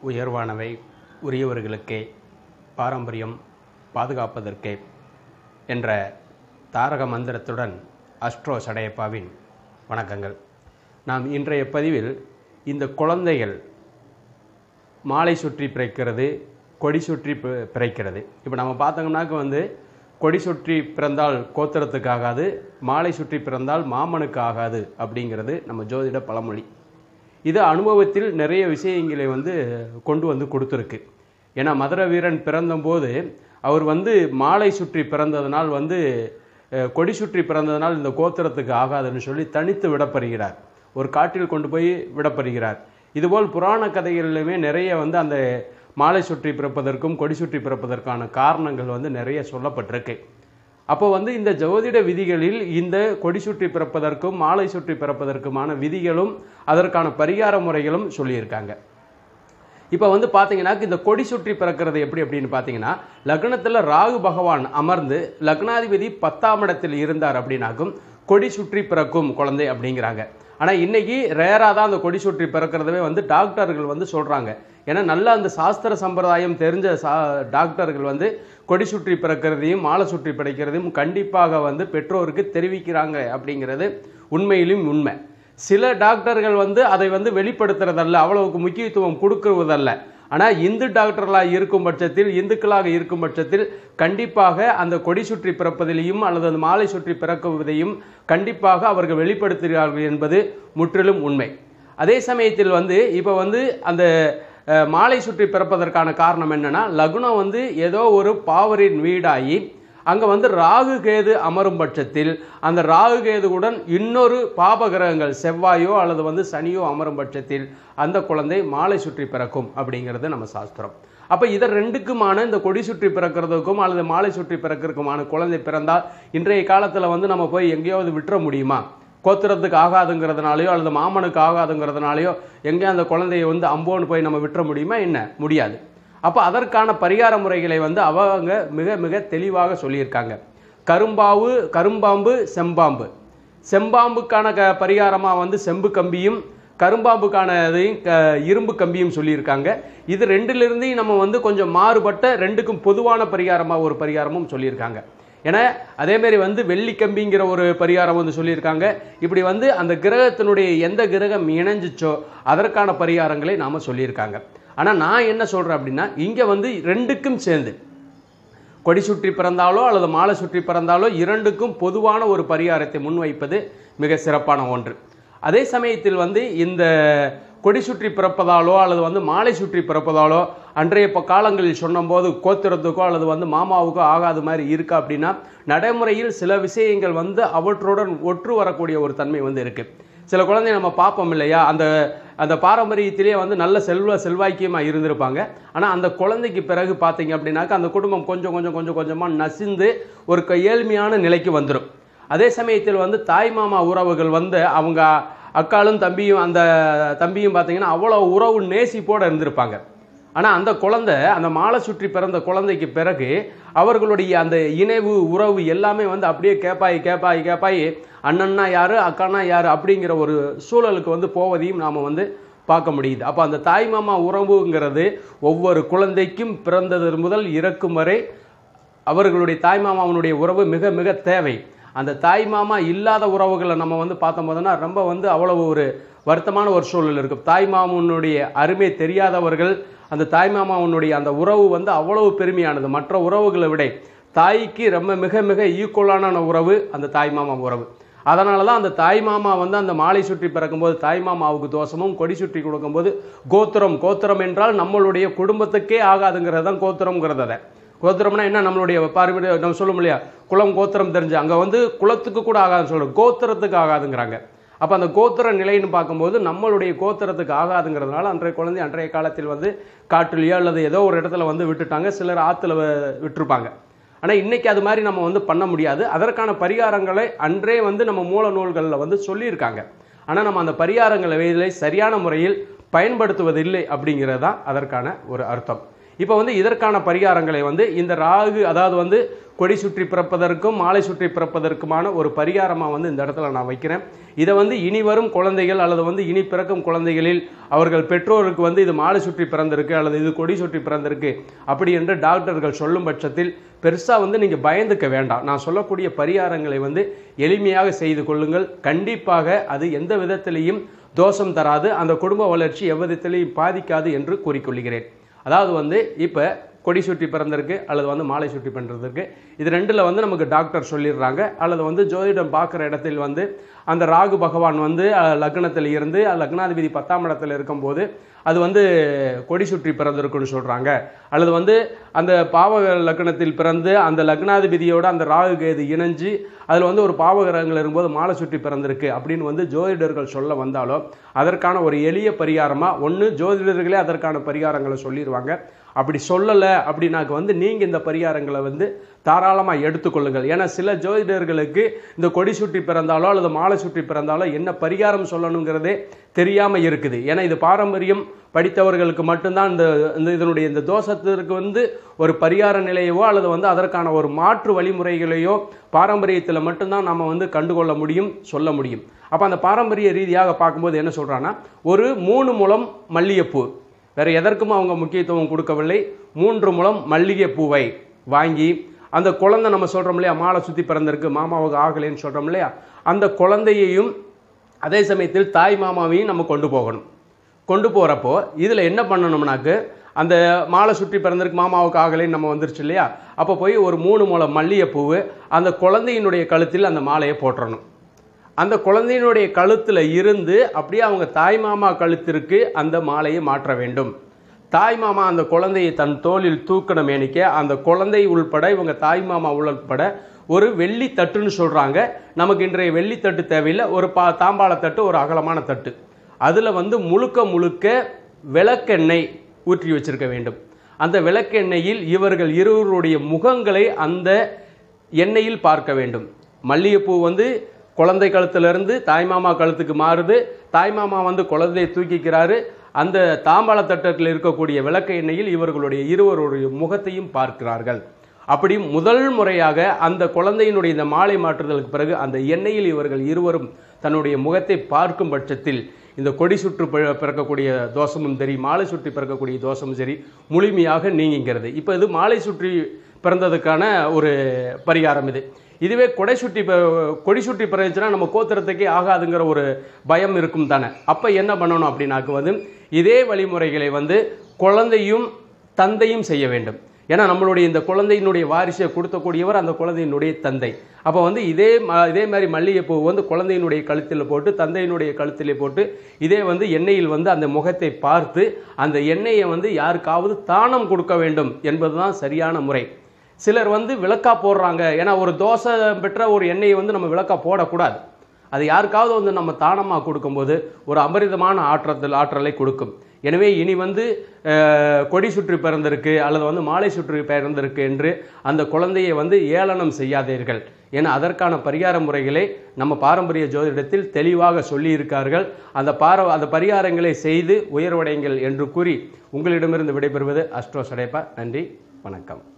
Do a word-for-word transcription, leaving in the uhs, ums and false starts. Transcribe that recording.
உயர்வானவை உரியவர்களுக்கே, பாரம்பரியம் பாதுகாப்பதற்கே என்ற தாரக மந்திரத்துடன் அஸ்ட்ரோ சடையப்பாவின் வணக்கங்கள். நாம் இன்றைய பதிவில் இந்த குழந்தைகள் மாலை சுற்றி பிறக்கிறது, கொடி சுற்றி பிறக்கிறது. இப்போ நம்ம பார்த்தோம்னாக்க வந்து கொடி சுற்றி பிறந்தால் கோத்திரத்துக்கு ஆகாது, மாலை சுற்றி பிறந்தால் மாமனுக்கு ஆகாது அப்படிங்கிறது நம்ம ஜோதிட பழமொழி. இது அனுபவத்தில் நிறைய விஷயங்களை வந்து கொண்டு வந்து கொடுத்துருக்கு. ஏன்னா மதுர வீரன் பிறந்தபோது அவர் வந்து மாலை சுற்றி பிறந்ததனால் வந்து கொடி சுற்றி பிறந்ததனால் இந்த கோத்திரத்துக்கு ஆகாதுன்னு சொல்லி தனித்து விடப்படுகிறார், ஒரு காட்டில் கொண்டு போய் விடப்படுகிறார். இதுபோல் புராண கதைகளிலுமே நிறைய வந்து அந்த மாலை சுற்றி பிறப்பதற்கும் கொடி சுற்றி பிறப்பதற்கான காரணங்கள் வந்து நிறைய சொல்லப்பட்டிருக்கு. அப்போ வந்து இந்த ஜோதிட விதிகளில் இந்த கொடி சுற்றி பிறப்பதற்கும் மாலை சுற்றி பிறப்பதற்குமான விதிகளும் அதற்கான பரிகார முறைகளும் சொல்லியிருக்காங்க. இப்போ வந்து பார்த்தீங்கன்னா இந்த கொடி சுற்றி பிறக்கிறது எப்படி அப்படின்னு பார்த்தீங்கன்னா, லக்னத்தில் ராகு பகவான் அமர்ந்து லக்னாதிபதி பத்தாம் இடத்தில் இருந்தார் அப்படின்னாக்கும் கொடி சுற்றி பிறக்கும் குழந்தை அப்படிங்கிறாங்க. ஆனால் இன்றைக்கி ரேராக தான் அந்த கொடி சுற்றி பிறக்கிறதவே வந்து டாக்டர்கள் வந்து சொல்கிறாங்க. ஏன்னா நல்ல அந்த சாஸ்திர சம்பிரதாயம் தெரிஞ்ச சா டாக்டர்கள் வந்து கொடி சுற்றி பிறக்கிறதையும் மாலை சுற்றி பிறக்கிறதையும் கண்டிப்பாக வந்து பெற்றோருக்கு தெரிவிக்கிறாங்க அப்படிங்கிறது உண்மையிலும் உண்மை. சில டாக்டர்கள் வந்து அதை வந்து வெளிப்படுத்துறதல்ல, அவ்வளவுக்கு முக்கியத்துவம் கொடுக்குவதல்ல. ஆனால் இந்து டாக்டர்களாக இருக்கும் பட்சத்தில், இந்துக்களாக இருக்கும் பட்சத்தில் கண்டிப்பாக அந்த கொடி சுற்றி பிறப்பதிலையும் அல்லது அந்த மாலை சுற்றி பிறக்குவதையும் கண்டிப்பாக அவர்கள் வெளிப்படுத்துகிறார்கள் என்பது முற்றிலும் உண்மை. அதே சமயத்தில் வந்து இப்போ வந்து அந்த மாலை சுற்றி பிறப்பதற்கான காரணம் என்னன்னா, லக்னம் வந்து ஏதோ ஒரு பாவரின் வீடாகி அங்கே வந்து ராகு கேது அமரும் பட்சத்தில் அந்த ராகு கேதுவுடன் இன்னொரு பாபகிரகங்கள் செவ்வாயோ அல்லது வந்து சனியோ அமரும் பட்சத்தில் அந்த குழந்தை மாலை சுற்றி பிறக்கும் அப்படிங்கிறது நம்ம சாஸ்திரம். அப்போ இதை ரெண்டுக்குமான இந்த கொடி சுற்றி பிறக்கிறதுக்கும் அல்லது மாலை சுற்றி பிறக்கிறதுக்குமான குழந்தை பிறந்தால் இன்றைய காலத்தில் வந்து நம்ம போய் எங்கேயாவது விட்டுற முடியுமா? கோத்திரத்துக்கு ஆகாதுங்கிறதுனாலையோ அல்லது மாமனுக்கு ஆகாதுங்கிறதுனாலையோ எங்கேயும் அந்த குழந்தையை வந்து அம்போன்னு போய் நம்ம விட்டுற முடியுமா? என்ன முடியாது. அப்போ அதற்கான பரிகார முறைகளை வந்து அவங்க மிக மிக தெளிவாக சொல்லியிருக்காங்க. கரும்பாவு கரும்பாம்பு செம்பாம்பு. செம்பாம்புக்கான க பரிகாரமாக வந்து செம்பு கம்பியும், கரும்பாம்புக்கான இதையும் க இரும்பு கம்பியும் சொல்லியிருக்காங்க. இது ரெண்டுலேருந்தே நம்ம வந்து கொஞ்சம் மாறுபட்ட ரெண்டுக்கும் பொதுவான பரிகாரமாக ஒரு பரிகாரமும் சொல்லியிருக்காங்க. ஏன்னா அதேமாரி வந்து வெள்ளி கம்பிங்கிற ஒரு பரிகாரம் வந்து சொல்லியிருக்காங்க. இப்படி வந்து அந்த கிரகத்தினுடைய எந்த கிரகம் இணைஞ்சிச்சோ அதற்கான பரிகாரங்களை நாம் சொல்லியிருக்காங்க. ஆனால் நான் என்ன சொல்கிறேன் அப்படின்னா, இங்கே வந்து ரெண்டுக்கும் சேர்ந்து கொடி சுற்றி பிறந்தாலோ அல்லது மாலை சுற்றி பிறந்தாலோ இரண்டுக்கும் பொதுவான ஒரு பரிகாரத்தை முன்வைப்பது மிக சிறப்பான ஒன்று. அதே சமயத்தில் வந்து இந்த கொடி சுற்றி பிறப்பதாலோ அல்லது வந்து மாலை சுற்றி பிறப்பதாலோ அன்றைய காலங்களில் சொன்னபோது கோத்திரத்துக்கோ அல்லது வந்து மாமாவுக்கோ ஆகாத மாதிரி இருக்கா அப்படின்னா, நடைமுறையில் சில விஷயங்கள் வந்து அவற்றுடன் ஒற்று வரக்கூடிய ஒரு தன்மை வந்து இருக்குது. சில குழந்தை நம்ம பார்ப்போம் இல்லையா, அந்த அந்த பாரம்பரியத்திலே வந்து நல்ல செல்வ செல்வாக்கியமாக இருந்திருப்பாங்க. ஆனால் அந்த குழந்தைக்கு பிறகு பார்த்தீங்க அப்படின்னாக்கா அந்த குடும்பம் கொஞ்சம் கொஞ்சம் கொஞ்சம் கொஞ்சமாக நசிந்து ஒரு ஏழ்மையான நிலைக்கு வந்துடும். அதே சமயத்தில் வந்து தாய் மாமா உறவுகள் வந்து அவங்க அக்காலும் தம்பியும் அந்த தம்பியும் பார்த்தீங்கன்னா அவ்வளோ உறவு நேசிப்போடு இருந்திருப்பாங்க. ஆனால் அந்த குழந்தை அந்த மாலை சுற்றி பிறந்த குழந்தைக்கு பிறகு அவர்களுடைய அந்த இணைவு உறவு எல்லாமே வந்து அப்படியே கேப்பாய் கேப்பாய் கேப்பாய் அண்ணன்னா யார் அக்கானா யார் அப்படிங்கிற ஒரு சூழலுக்கு வந்து போவதையும் நாம் வந்து பார்க்க முடியுது. அப்போ அந்த தாய் மாமா உறவுங்கிறது ஒவ்வொரு குழந்தைக்கும் பிறந்தது முதல் இறக்கும் வரை அவர்களுடைய தாய் மாமாவனுடைய உறவு மிக மிக தேவை. அந்த தாய் மாமா இல்லாத உறவுகளை நம்ம வந்து பார்த்தோம் போதுன்னா ரொம்ப வந்து அவ்வளவு ஒரு வருத்தமான ஒரு சூழல் இருக்கும். தாய் மாமனுடைய அருமை தெரியாதவர்கள் அந்த தாய் மாமாவனுடைய அந்த உறவு வந்து அவ்வளவு பெருமையானது. மற்ற உறவுகளை விட தாய்க்கு ரொம்ப மிக மிக ஈக்குவலான உறவு அந்த தாய் மாமா உறவு. அதனால தான் அந்த தாய் மாமா வந்து அந்த மாலை சுற்றி பிறக்கும்போது தாய் மாமாவுக்கு தோஷமும், கொடி சுற்றி கொடுக்கும்போது கோத்திரம் கோத்திரம் என்றால் நம்மளுடைய குடும்பத்துக்கே ஆகாதுங்கிறது தான் கோத்திரம்ங்கிறது. அதை கோத்திரம்னா என்ன, நம்மளுடைய பார்வை நம்ம சொல்லும் இல்லையா, குலம் கோத்திரம் தெரிஞ்சு அங்கே வந்து குலத்துக்கு கூட ஆகாதுன்னு சொல்கிறோம், கோத்திரத்துக்கு ஆகாதுங்கிறாங்க. அப்போ அந்த கோத்திர நிலைன்னு பார்க்கும்போது நம்மளுடைய கோத்திரத்துக்கு ஆகாதுங்கிறதுனால அன்றைய குழந்தை அன்றைய காலத்தில் வந்து காட்டுலையோ அல்லது ஏதோ ஒரு இடத்துல வந்து விட்டுட்டாங்க, சிலர் ஆற்றுல விட்டுருப்பாங்க. ஆனால் இன்றைக்கி அது மாதிரி நம்ம வந்து பண்ண முடியாது. அதற்கான பரிகாரங்களை அன்றே வந்து நம்ம மூல நூல்களில் வந்து சொல்லியிருக்காங்க. ஆனால் நம்ம அந்த பரிகாரங்களை சரியான முறையில் பயன்படுத்துவதில்லை அப்படிங்கிறது தான் அதற்கான ஒரு அர்த்தம். இப்போ வந்து இதற்கான பரிகாரங்களை வந்து இந்த ராகு, அதாவது வந்து கொடி சுற்றி பிறப்பதற்கும் மாலை சுற்றி பிறப்பதற்குமான ஒரு பரிகாரமாக வந்து இந்த இடத்துல நான் வைக்கிறேன். இதை வந்து இனி வரும் குழந்தைகள் அல்லது வந்து இனி பிறக்கும் குழந்தைகளில் அவர்கள் பெற்றோருக்கு வந்து இது மாலை சுற்றி பிறந்திருக்கு அல்லது இது கொடி சுற்றி பிறந்திருக்கு அப்படி என்று டாக்டர்கள் சொல்லும் பட்சத்தில் பெருசாக வந்து நீங்கள் பயந்துக்க வேண்டாம். நான் சொல்லக்கூடிய பரிகாரங்களை வந்து எளிமையாக செய்து கொள்ளுங்கள். கண்டிப்பாக அது எந்த விதத்திலையும் தோஷம் தராது, அந்த குடும்ப வளர்ச்சி எவ்விதத்திலையும் பாதிக்காது என்று கூறிக்கொள்கிறேன். அதாவது வந்து இப்போ கொடி சுற்றி பிறந்திருக்கு அல்லது வந்து மாலை சுற்றி பண்ணுறதுக்கு இது ரெண்டில் வந்து நமக்கு டாக்டர் சொல்லிடுறாங்க. அல்லது வந்து ஜோதிடம் பார்க்குற இடத்தில் வந்து அந்த ராகு பகவான் வந்து லக்னத்தில் இருந்து லக்னாதிபதி பத்தாம் இடத்துல இருக்கும்போது அது வந்து கொடி சுற்றி பிறந்திருக்குன்னு சொல்கிறாங்க. அல்லது வந்து அந்த பாவக லக்னத்தில் பிறந்து அந்த லக்னாதிபதியோட அந்த ராகு கேது இணைஞ்சு அதில் வந்து ஒரு பாவகிரகங்கள் இருக்கும்போது மாலை சுற்றி பிறந்திருக்கு அப்படின்னு வந்து ஜோதிடர்கள் சொல்ல வந்தாலும் அதற்கான ஒரு எளிய பரிகாரமாக ஒன்று ஜோதிடர்களே அதற்கான பரிகாரங்களை சொல்லிடுவாங்க. அப்படி சொல்லலை அப்படின்னாக்க வந்து நீங்கள் இந்த பரிகாரங்களை வந்து தாராளமாக எடுத்துக்கொள்ளுங்கள். ஏன்னா சில ஜோதிடர்களுக்கு இந்த கொடி சுற்றி பிறந்தாலோ அல்லது மாலை சுற்றி பிறந்தாலோ என்ன பரிகாரம் சொல்லணுங்கிறதே தெரியாமல் இருக்குது. ஏன்னா இது பாரம்பரியம் படித்தவர்களுக்கு மட்டும்தான் இந்த இந்த இதனுடைய இந்த தோஷத்திற்கு வந்து ஒரு பரிகார நிலையவோ அல்லது வந்து அதற்கான ஒரு மாற்று வழிமுறைகளையோ பாரம்பரியத்தில் மட்டும்தான் நம்ம வந்து கண்டுகொள்ள முடியும், சொல்ல முடியும். அப்போ அந்த பாரம்பரிய ரீதியாக பார்க்கும்போது என்ன சொல்கிறான்னா, ஒரு மூணு முழம் மல்லிகைப்பூ, வேறு எதற்கும் அவங்க முக்கியத்துவம் கொடுக்கவில்லை, மூன்று முழம் மல்லிகை பூவை வாங்கி அந்த குழந்தை நம்ம சொல்கிறோம் இல்லையா, மாலை சுற்றி பிறந்திருக்கு மாமாவுக்கு ஆகலைன்னு சொல்கிறோம் இல்லையா, அந்த குழந்தையையும் அதே சமயத்தில் தாய் மாமாவையும் நம்ம கொண்டு போகணும். கொண்டு போகிறப்போ இதில் என்ன பண்ணணும்னாக்கு, அந்த மாலை சுற்றி பிறந்திருக்கு மாமாவுக்கு ஆகலைன்னு நம்ம வந்துருச்சு இல்லையா, அப்போ போய் ஒரு மூணு முழம் மல்லிகை பூவு அந்த குழந்தையினுடைய கழுத்தில் அந்த மாலையை போட்டுறணும். அந்த குழந்தையினுடைய கழுத்தில் இருந்து அப்படியே அவங்க தாய் மாமா கழுத்திற்கு அந்த மாலையை மாற்ற வேண்டும். தாய் மாமா அந்த குழந்தையை தன் தோளில் தூக்கண மேனிக்க அந்த குழந்தை உள்பட இவங்க தாய் மாமா உள்பட ஒரு வெள்ளி தட்டுன்னு சொல்கிறாங்க. நமக்கு இன்றைய வெள்ளி தட்டு தேவையில்லை, ஒரு பா தாம்பாள தட்டு, ஒரு அகலமான தட்டு, அதில் வந்து முழுக்க முழுக்க விளக்கெண்ணெய் ஊற்றி வச்சிருக்க வேண்டும். அந்த விளக்கெண்ணெயில் இவர்கள் இருவருடைய முகங்களை அந்த எண்ணெயில் பார்க்க வேண்டும். மல்லிகைப்பூ வந்து குழந்தை கழுத்திலிருந்து தாய்மாமா கழுத்துக்கு மாறுது, தாய்மாமா வந்து குழந்தையை தூக்கிக்கிறாரு. அந்த தாம்பாள தட்டத்தில் இருக்கக்கூடிய விளக்க எண்ணெயில் இவர்களுடைய இருவருடைய முகத்தையும் பார்க்கிறார்கள். அப்படி முதல் முறையாக அந்த குழந்தையினுடைய இந்த மாலை மாற்றுதலுக்கு பிறகு அந்த எண்ணெயில் இவர்கள் இருவரும் தன்னுடைய முகத்தை பார்க்கும் பட்சத்தில் இந்த கொடி சுற்று பிறக்கக்கூடிய தோஷமும் சரி, மாலை சுற்றி பிறக்கக்கூடிய தோஷமும் சரி முழுமையாக நீங்குகிறது. இப்போ இது மாலை சுற்றி பிறந்ததுக்கான ஒரு பரிகாரம். இது இதுவே கொடை சுற்றி கொடி சுற்றி பிறந்துச்சுன்னா நம்ம கோத்திரத்துக்கே ஆகாதுங்கிற ஒரு பயம் இருக்கும் தானே. அப்போ என்ன பண்ணணும் அப்படின்னாக்கு வந்து இதே வழிமுறைகளை வந்து குழந்தையும் தந்தையும் செய்ய வேண்டும். ஏன்னா நம்மளுடைய இந்த குழந்தையினுடைய வாரிசை கொடுத்தக்கூடியவர் அந்த குழந்தையினுடைய தந்தை. அப்போ வந்து இதே இதே மாதிரி மல்லிகைப்பூ வந்து குழந்தையினுடைய கழுத்தில் போட்டு தந்தையினுடைய கழுத்திலே போட்டு இதே வந்து எண்ணெயில் வந்து அந்த முகத்தை பார்த்து அந்த எண்ணெயை வந்து யாருக்காவது தானம் கொடுக்க வேண்டும் என்பதுதான் சரியான முறை. சிலர் வந்து விளக்கா போடுறாங்க. ஏன்னா ஒரு தோசை பெற்ற ஒரு எண்ணெயை வந்து நம்ம விளக்கா போடக்கூடாது. அது யாருக்காவது வந்து நம்ம தானமாக கொடுக்கும்போது ஒரு அபரிதமான ஆற்றத்தில் ஆற்றலை கொடுக்கும். எனவே இனி வந்து கொடி சுற்றி பிறந்திருக்கு அல்லது வந்து மாலை சுற்றி பிறந்திருக்கு என்று அந்த குழந்தையை வந்து ஏளனம் செய்யாதீர்கள். ஏன்னா அதற்கான பரிகார முறைகளை நம்ம பாரம்பரிய ஜோதிடத்தில் தெளிவாக சொல்லியிருக்கார்கள். அந்த பார அந்த பரிகாரங்களை செய்து உயர்வடைங்கள் என்று கூறி உங்களிடமிருந்து விடைபெறுவது அஸ்ட்ரோ சடையப்பா. நன்றி, வணக்கம்.